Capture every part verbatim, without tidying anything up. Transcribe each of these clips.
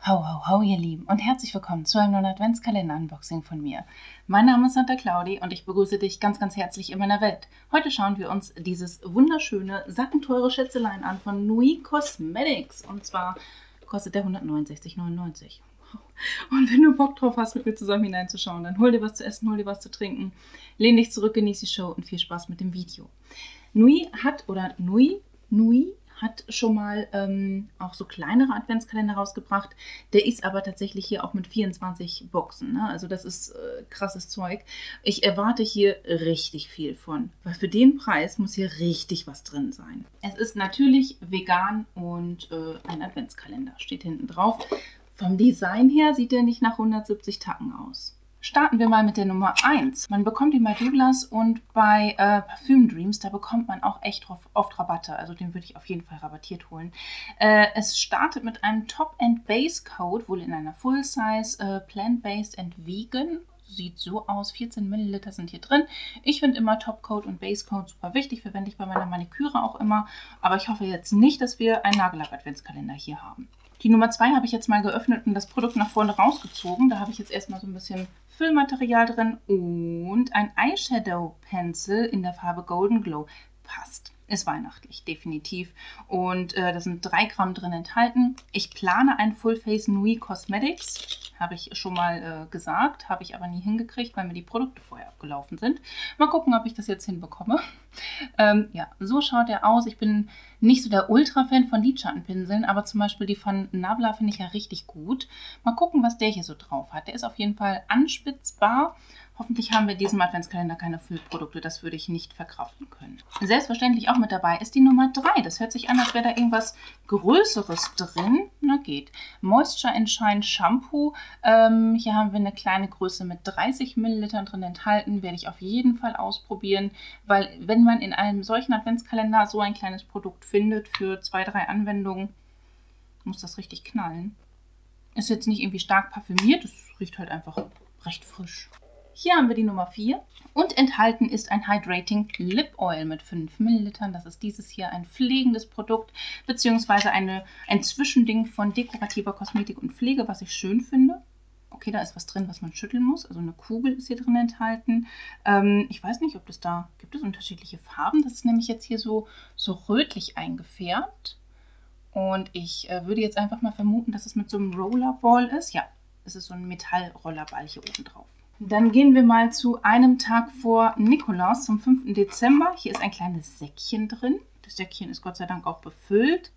Hau, hau, hau, ihr Lieben und herzlich willkommen zu einem neuen Adventskalender-Unboxing von mir. Mein Name ist Santa Claudi und ich begrüße dich ganz, ganz herzlich in meiner Welt. Heute schauen wir uns dieses wunderschöne, sackenteure Schätzelein an von Nui Cosmetics. Und zwar kostet der hundertneunundsechzig neunundneunzig. Und wenn du Bock drauf hast, mit mir zusammen hineinzuschauen, dann hol dir was zu essen, hol dir was zu trinken, lehn dich zurück, genieß die Show und viel Spaß mit dem Video. Nui hat, oder Nui, Nui, hat schon mal ähm, auch so kleinere Adventskalender rausgebracht. Der ist aber tatsächlich hier auch mit vierundzwanzig Boxen. Ne? Also das ist äh, krasses Zeug. Ich erwarte hier richtig viel von, weil für den Preis muss hier richtig was drin sein. Es ist natürlich vegan und äh, ein Adventskalender steht hinten drauf. Vom Design her sieht der nicht nach hundertsiebzig Tacken aus. Starten wir mal mit der Nummer eins. Man bekommt ihn bei Douglas und bei äh, Parfüm Dreams, da bekommt man auch echt oft Rabatte. Also den würde ich auf jeden Fall rabattiert holen. Äh, es startet mit einem Top-and-Base-Code, wohl in einer Full-Size, äh, Plant-Based and Vegan. Sieht so aus, vierzehn Milliliter sind hier drin. Ich finde immer Top-Code und Base-Code super wichtig, verwende ich bei meiner Maniküre auch immer. Aber ich hoffe jetzt nicht, dass wir einen Nagellack-Adventskalender hier haben. Die Nummer zwei habe ich jetzt mal geöffnet und das Produkt nach vorne rausgezogen. Da habe ich jetzt erstmal so ein bisschen Füllmaterial drin und ein Eyeshadow Pencil in der Farbe Golden Glow. Passt. Ist weihnachtlich, definitiv. Und äh, da sind drei Gramm drin enthalten. Ich plane ein Full Face Nui Cosmetics. Habe ich schon mal äh, gesagt, habe ich aber nie hingekriegt, weil mir die Produkte vorher abgelaufen sind. Mal gucken, ob ich das jetzt hinbekomme. Ähm, ja, so schaut er aus. Ich bin nicht so der Ultra-Fan von Lidschattenpinseln, aber zum Beispiel die von Nabla finde ich ja richtig gut. Mal gucken, was der hier so drauf hat. Der ist auf jeden Fall anspitzbar. Hoffentlich haben wir in diesem Adventskalender keine Füllprodukte, das würde ich nicht verkraften können. Selbstverständlich auch mit dabei ist die Nummer drei. Das hört sich an, als wäre da irgendwas Größeres drin. Na geht. Moisture and Shine Shampoo. Ähm, hier haben wir eine kleine Größe mit dreißig Millilitern drin enthalten. Werde ich auf jeden Fall ausprobieren, weil wenn man in einem solchen Adventskalender so ein kleines Produkt findet für zwei, drei Anwendungen, muss das richtig knallen. Ist jetzt nicht irgendwie stark parfümiert, es riecht halt einfach recht frisch. Hier haben wir die Nummer vier und enthalten ist ein Hydrating Lip Oil mit fünf Millilitern. Das ist dieses hier ein pflegendes Produkt, beziehungsweise eine, ein Zwischending von dekorativer Kosmetik und Pflege, was ich schön finde. Okay, da ist was drin, was man schütteln muss. Also eine Kugel ist hier drin enthalten. Ähm, ich weiß nicht, ob das da, gibt es unterschiedliche Farben? Das ist nämlich jetzt hier so, so rötlich eingefärbt. Und ich äh, würde jetzt einfach mal vermuten, dass es mit so einem Rollerball ist. Ja, es ist so ein Metallrollerball hier oben drauf. Dann gehen wir mal zu einem Tag vor Nikolaus, zum fünften Dezember. Hier ist ein kleines Säckchen drin. Das Säckchen ist Gott sei Dank auch befüllt.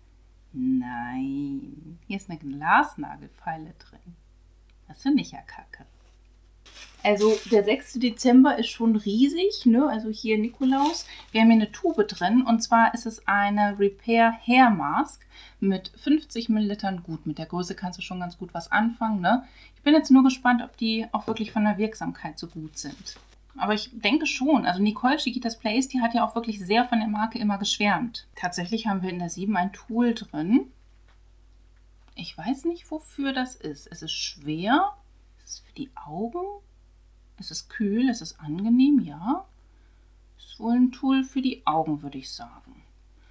Nein, hier ist eine Glasnagelfeile drin. Das finde ich ja kacke. Also der sechste Dezember ist schon riesig, ne? Also hier Nikolaus. Wir haben hier eine Tube drin und zwar ist es eine Repair Hair Mask mit fünfzig Millilitern. Gut, mit der Größe kannst du schon ganz gut was anfangen, ne? Ich bin jetzt nur gespannt, ob die auch wirklich von der Wirksamkeit so gut sind. Aber ich denke schon. Also Nicole Chiquitas Place, die hat ja auch wirklich sehr von der Marke immer geschwärmt. Tatsächlich haben wir in der sieben ein Tool drin. Ich weiß nicht, wofür das ist. Es ist schwer. Es ist für die Augen. Es ist kühl. Es ist angenehm, ja. Es ist wohl ein Tool für die Augen, würde ich sagen.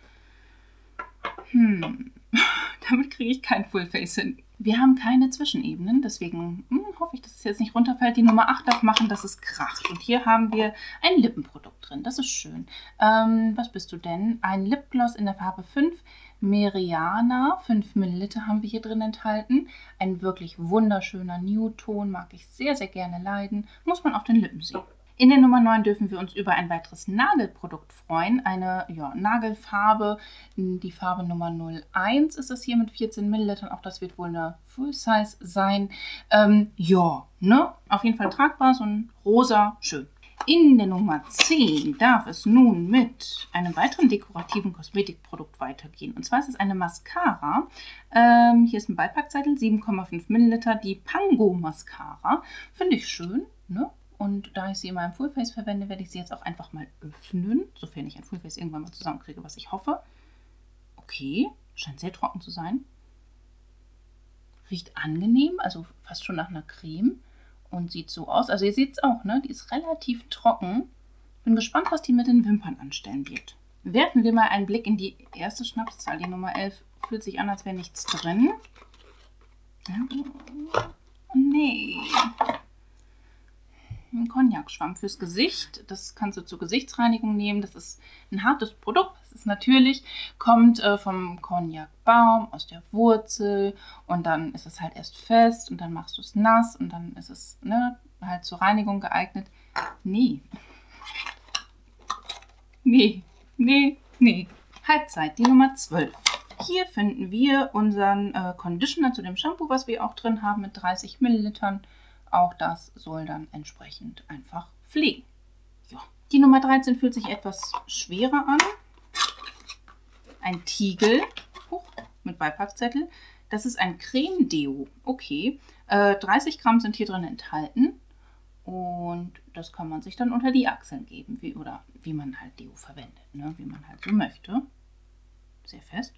Hm. Damit kriege ich kein Fullface hin. Wir haben keine Zwischenebenen, deswegen hm, hoffe ich, dass es jetzt nicht runterfällt. Die Nummer acht darf machen, dass es kracht. Und hier haben wir ein Lippenprodukt drin. Das ist schön. Ähm, was bist du denn? Ein Lipgloss in der Farbe fünf. Meriana, fünf Milliliter haben wir hier drin enthalten. Ein wirklich wunderschöner Nude-Ton, mag ich sehr, sehr gerne leiden. Muss man auf den Lippen sehen. In der Nummer neun dürfen wir uns über ein weiteres Nagelprodukt freuen. Eine ja, Nagelfarbe, die Farbe Nummer null eins ist es hier mit vierzehn Millilitern. Auch das wird wohl eine Full Size sein. Ähm, ja, ne? Auf jeden Fall tragbar, so ein rosa, schön. In der Nummer zehn darf es nun mit einem weiteren dekorativen Kosmetikprodukt weitergehen. Und zwar ist es eine Mascara. Ähm, hier ist ein Beipackzettel, sieben Komma fünf Milliliter. Die Pango Mascara. Finde ich schön, ne? Und da ich sie immer im Fullface verwende, werde ich sie jetzt auch einfach mal öffnen, sofern ich ein Fullface irgendwann mal zusammenkriege, was ich hoffe. Okay, scheint sehr trocken zu sein. Riecht angenehm, also fast schon nach einer Creme und sieht so aus. Also ihr seht es auch, ne? Die ist relativ trocken. Bin gespannt, was die mit den Wimpern anstellen wird. Werfen wir mal einen Blick in die erste Schnapszahl, die Nummer elf. Fühlt sich an, als wäre nichts drin. Nee. Ein Cognac-Schwamm fürs Gesicht. Das kannst du zur Gesichtsreinigung nehmen. Das ist ein hartes Produkt. Das ist natürlich, kommt äh, vom Cognac-Baum, aus der Wurzel. Und dann ist es halt erst fest und dann machst du es nass und dann ist es ne, halt zur Reinigung geeignet. Nee. Nee, nee, nee. Halbzeit, die Nummer zwölf. Hier finden wir unseren äh, Conditioner zu dem Shampoo, was wir auch drin haben mit dreißig Millilitern. Auch das soll dann entsprechend einfach pflegen. Ja. Die Nummer dreizehn fühlt sich etwas schwerer an. Ein Tiegel Huch, mit Beipackzettel. Das ist ein Creme-Deo. Okay, äh, dreißig Gramm sind hier drin enthalten. Und das kann man sich dann unter die Achseln geben. Wie, oder wie man halt Deo verwendet. Ne? Wie man halt so möchte. Sehr fest.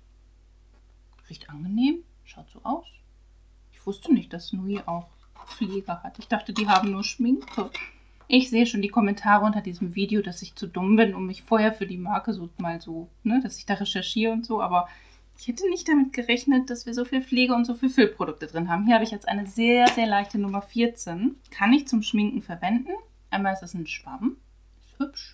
Riecht angenehm. Schaut so aus. Ich wusste nicht, dass Nui auch Pflege hat. Ich dachte, die haben nur Schminke. Ich sehe schon die Kommentare unter diesem Video, dass ich zu dumm bin, um mich vorher für die Marke so mal so, ne, dass ich da recherchiere und so, aber ich hätte nicht damit gerechnet, dass wir so viel Pflege und so viel Füllprodukte drin haben. Hier habe ich jetzt eine sehr, sehr leichte Nummer vierzehn. Kann ich zum Schminken verwenden. Einmal ist es ein Schwamm. Ist hübsch.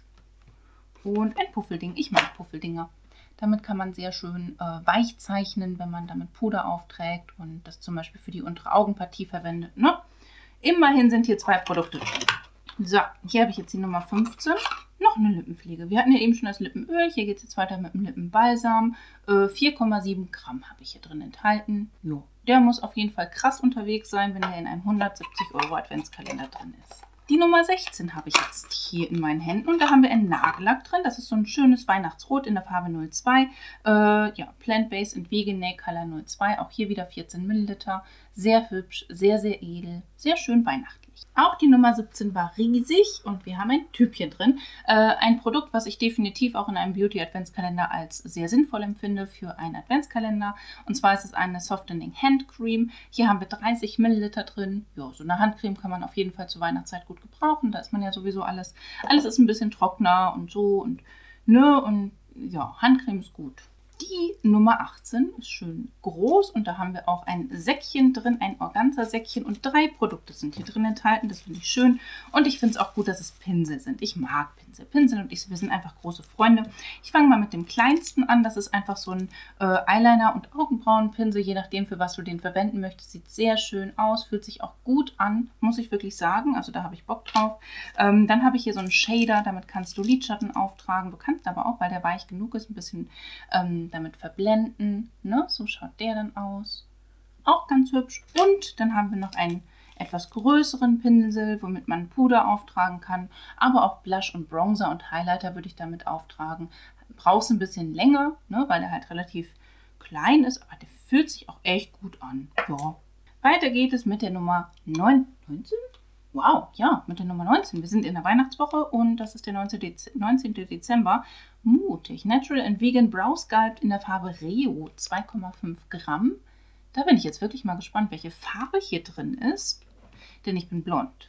Und ein Puffelding. Ich mag Puffeldinger. Damit kann man sehr schön äh, weich zeichnen, wenn man damit Puder aufträgt und das zum Beispiel für die untere Augenpartie verwendet. Ne? Immerhin sind hier zwei Produkte drin. So, hier habe ich jetzt die Nummer fünfzehn. Noch eine Lippenpflege. Wir hatten ja eben schon das Lippenöl. Hier geht es jetzt weiter mit dem Lippenbalsam. Äh, vier Komma sieben Gramm habe ich hier drin enthalten. Jo, der muss auf jeden Fall krass unterwegs sein, wenn der in einem hundertsiebzig Euro Adventskalender drin ist. Die Nummer sechzehn habe ich jetzt hier in meinen Händen und da haben wir einen Nagellack drin. Das ist so ein schönes Weihnachtsrot in der Farbe null zwei. Äh, ja, Plant-Based and Vegan Nail Color null zwei. Auch hier wieder vierzehn Milliliter. Sehr hübsch, sehr, sehr edel, sehr schön weihnachtlich. Auch die Nummer siebzehn war riesig und wir haben ein Tübchen drin. Äh, ein Produkt, was ich definitiv auch in einem Beauty-Adventskalender als sehr sinnvoll empfinde für einen Adventskalender. Und zwar ist es eine Softening Hand Cream. Hier haben wir dreißig Milliliter drin. Ja, so eine Handcreme kann man auf jeden Fall zur Weihnachtszeit gut gebrauchen. Da ist man ja sowieso alles, alles ist ein bisschen trockener und so und ne und ja, Handcreme ist gut. Die Nummer achtzehn ist schön groß und da haben wir auch ein Säckchen drin, ein Organza-Säckchen und drei Produkte sind hier drin enthalten. Das finde ich schön und ich finde es auch gut, dass es Pinsel sind. Ich mag Pinsel. Pinsel und ich, wir sind einfach große Freunde. Ich fange mal mit dem kleinsten an. Das ist einfach so ein äh, Eyeliner- und Augenbrauenpinsel, je nachdem, für was du den verwenden möchtest. Sieht sehr schön aus, fühlt sich auch gut an, muss ich wirklich sagen. Also da habe ich Bock drauf. Ähm, dann habe ich hier so einen Shader, damit kannst du Lidschatten auftragen. Du kannst aber auch, weil der weich genug ist, ein bisschen ähm, damit verblenden. Ne? So schaut der dann aus. Auch ganz hübsch. Und dann haben wir noch einen etwas größeren Pinsel, womit man Puder auftragen kann. Aber auch Blush und Bronzer und Highlighter würde ich damit auftragen. Brauchst ein bisschen länger, ne? Weil der halt relativ klein ist. Aber der fühlt sich auch echt gut an. Ja. Weiter geht es mit der Nummer neun, neunzehn? Wow, ja, mit der Nummer neunzehn. Wir sind in der Weihnachtswoche und das ist der neunzehnte Dezember. Mutig. Natural and Vegan Brow Sculpt in der Farbe Reo. zwei Komma fünf Gramm. Da bin ich jetzt wirklich mal gespannt, welche Farbe hier drin ist. Denn ich bin blond.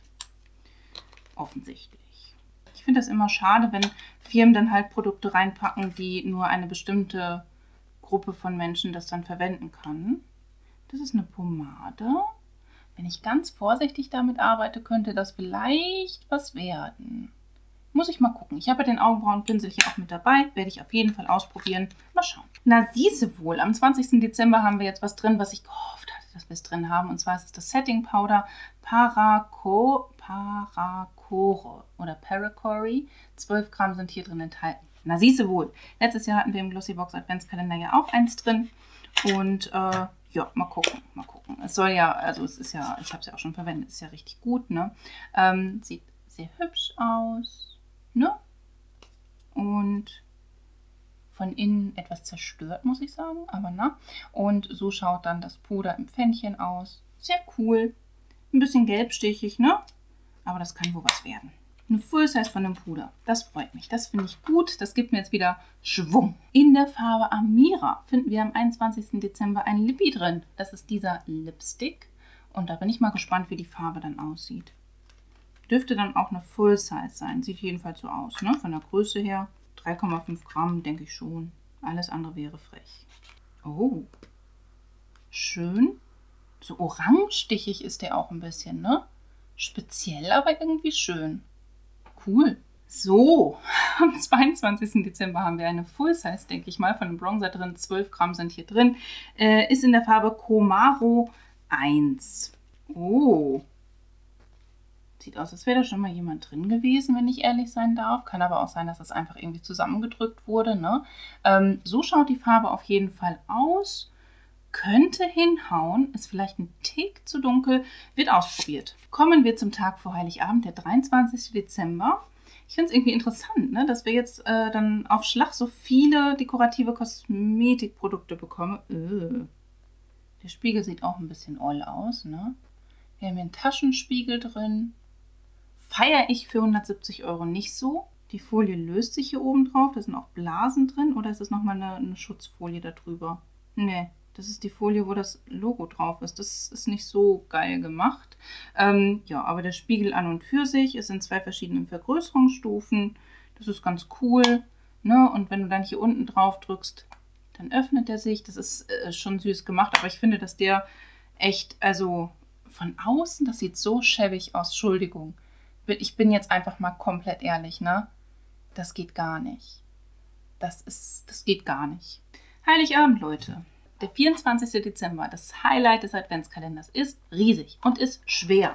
Offensichtlich. Ich finde das immer schade, wenn Firmen dann halt Produkte reinpacken, die nur eine bestimmte Gruppe von Menschen das dann verwenden kann. Das ist eine Pomade. Wenn ich ganz vorsichtig damit arbeite, könnte das vielleicht was werden. Muss ich mal gucken. Ich habe ja den Augenbrauenpinsel hier auch mit dabei. Werde ich auf jeden Fall ausprobieren. Mal schauen. Na, siehste wohl. Am zwanzigsten Dezember haben wir jetzt was drin, was ich gehofft hatte, dass wir es drin haben. Und zwar ist es das Setting Powder Paraco, Paracore oder Paracory. zwölf Gramm sind hier drin enthalten. Na, siehste wohl. Letztes Jahr hatten wir im Glossybox Adventskalender ja auch eins drin. Und äh, ja, mal gucken, mal gucken. Es soll ja, also es ist ja, ich habe es ja auch schon verwendet, ist ja richtig gut, ne? Ähm, sieht sehr hübsch aus, ne? Und von innen etwas zerstört, muss ich sagen, aber na. Und so schaut dann das Puder im Pfännchen aus. Sehr cool. Ein bisschen gelbstichig, ne? Aber das kann wohl was werden. Eine Full Size von einem Puder. Das freut mich. Das finde ich gut. Das gibt mir jetzt wieder Schwung. In der Farbe Amira finden wir am einundzwanzigsten Dezember ein Lippi drin. Das ist dieser Lipstick. Und da bin ich mal gespannt, wie die Farbe dann aussieht. Dürfte dann auch eine Full Size sein. Sieht jedenfalls so aus, ne? Von der Größe her. drei Komma fünf Gramm, denke ich schon. Alles andere wäre frech. Oh. Schön. So orange-stichig ist der auch ein bisschen, ne? Speziell, aber irgendwie schön. Cool. So, am zweiundzwanzigsten Dezember haben wir eine Full-Size, denke ich mal, von dem Bronzer drin. zwölf Gramm sind hier drin. Äh, ist in der Farbe Komaro eins. Oh. Sieht aus, als wäre da schon mal jemand drin gewesen, wenn ich ehrlich sein darf. Kann aber auch sein, dass das einfach irgendwie zusammengedrückt wurde, ne? Ähm, so schaut die Farbe auf jeden Fall aus. Könnte hinhauen, ist vielleicht ein Tick zu dunkel, wird ausprobiert. Kommen wir zum Tag vor Heiligabend, der dreiundzwanzigsten Dezember. Ich finde es irgendwie interessant, ne, dass wir jetzt äh, dann auf Schlag so viele dekorative Kosmetikprodukte bekommen. Öh. Der Spiegel sieht auch ein bisschen oll aus, ne? Wir haben hier einen Taschenspiegel drin. Feiere ich für hundertsiebzig Euro nicht so. Die Folie löst sich hier oben drauf. Da sind auch Blasen drin. Oder ist das nochmal eine, eine Schutzfolie darüber? Nee, das ist die Folie, wo das Logo drauf ist. Das ist nicht so geil gemacht. Ähm, ja, aber der Spiegel an und für sich ist in zwei verschiedenen Vergrößerungsstufen. Das ist ganz cool. Ne? Und wenn du dann hier unten drauf drückst, dann öffnet er sich. Das ist äh, schon süß gemacht. Aber ich finde, dass der echt, also von außen, das sieht so schäbig aus. Entschuldigung. Ich bin jetzt einfach mal komplett ehrlich, ne? Das geht gar nicht. Das ist, das geht gar nicht. Heiligabend, Leute. Der vierundzwanzigste Dezember, das Highlight des Adventskalenders, ist riesig und ist schwer.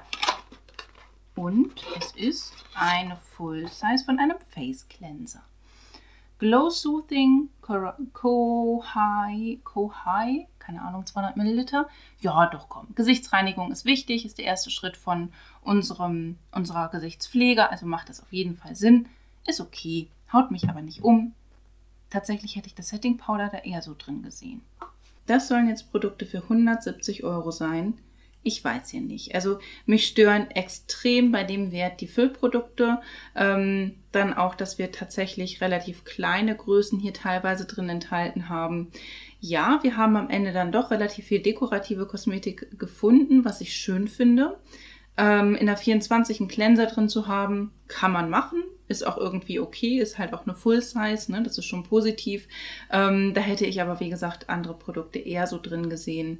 Und es ist eine Full Size von einem Face Cleanser. Glow Soothing Kohai, Kohai, keine Ahnung, zweihundert Milliliter. Ja, doch, komm. Gesichtsreinigung ist wichtig, ist der erste Schritt von unserem, unserer Gesichtspflege, also macht das auf jeden Fall Sinn. Ist okay, haut mich aber nicht um. Tatsächlich hätte ich das Setting Powder da eher so drin gesehen. Das sollen jetzt Produkte für hundertsiebzig Euro sein. Ich weiß hier nicht. Also mich stören extrem bei dem Wert die Füllprodukte. Ähm, dann auch, dass wir tatsächlich relativ kleine Größen hier teilweise drin enthalten haben. Ja, wir haben am Ende dann doch relativ viel dekorative Kosmetik gefunden, was ich schön finde. Ähm, in der vierundzwanzig einen Cleanser drin zu haben, kann man machen. Ist auch irgendwie okay, ist halt auch eine Full Size, ne? Das ist schon positiv. Ähm, da hätte ich aber, wie gesagt, andere Produkte eher so drin gesehen.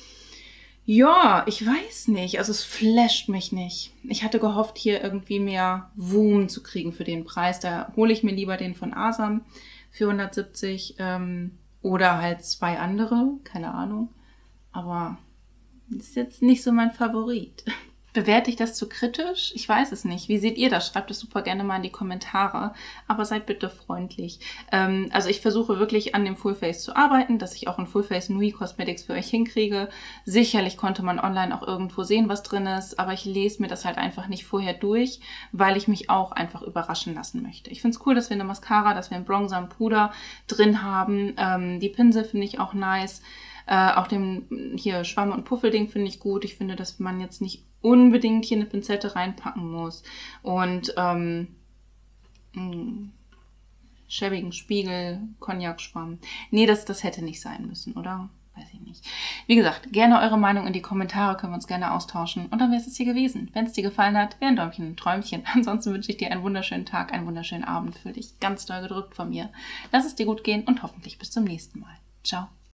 Ja, ich weiß nicht. Also es flasht mich nicht. Ich hatte gehofft, hier irgendwie mehr Woom zu kriegen für den Preis. Da hole ich mir lieber den von Asam für hundertsiebzig ähm, oder halt zwei andere, keine Ahnung. Aber das ist jetzt nicht so mein Favorit. Bewerte ich das zu kritisch? Ich weiß es nicht. Wie seht ihr das? Schreibt es super gerne mal in die Kommentare. Aber seid bitte freundlich. Ähm, also ich versuche wirklich an dem Fullface zu arbeiten, dass ich auch ein Fullface Nui Cosmetics für euch hinkriege. Sicherlich konnte man online auch irgendwo sehen, was drin ist. Aber ich lese mir das halt einfach nicht vorher durch, weil ich mich auch einfach überraschen lassen möchte. Ich finde es cool, dass wir eine Mascara, dass wir einen Bronzer, einen Puder drin haben. Ähm, die Pinsel finde ich auch nice. Äh, auch den hier Schwamm- und Puffelding finde ich gut. Ich finde, dass man jetzt nicht unbedingt hier eine Pinzette reinpacken muss. Und ähm, mh, schäbigen Spiegel, Cognac-Schwamm. Nee, das, das hätte nicht sein müssen, oder? Weiß ich nicht. Wie gesagt, gerne eure Meinung in die Kommentare, können wir uns gerne austauschen. Und dann wäre es hier gewesen. Wenn es dir gefallen hat, wäre ein Däumchen ein Träumchen. Ansonsten wünsche ich dir einen wunderschönen Tag, einen wunderschönen Abend. Fühl dich ganz doll gedrückt von mir. Lass es dir gut gehen und hoffentlich bis zum nächsten Mal. Ciao.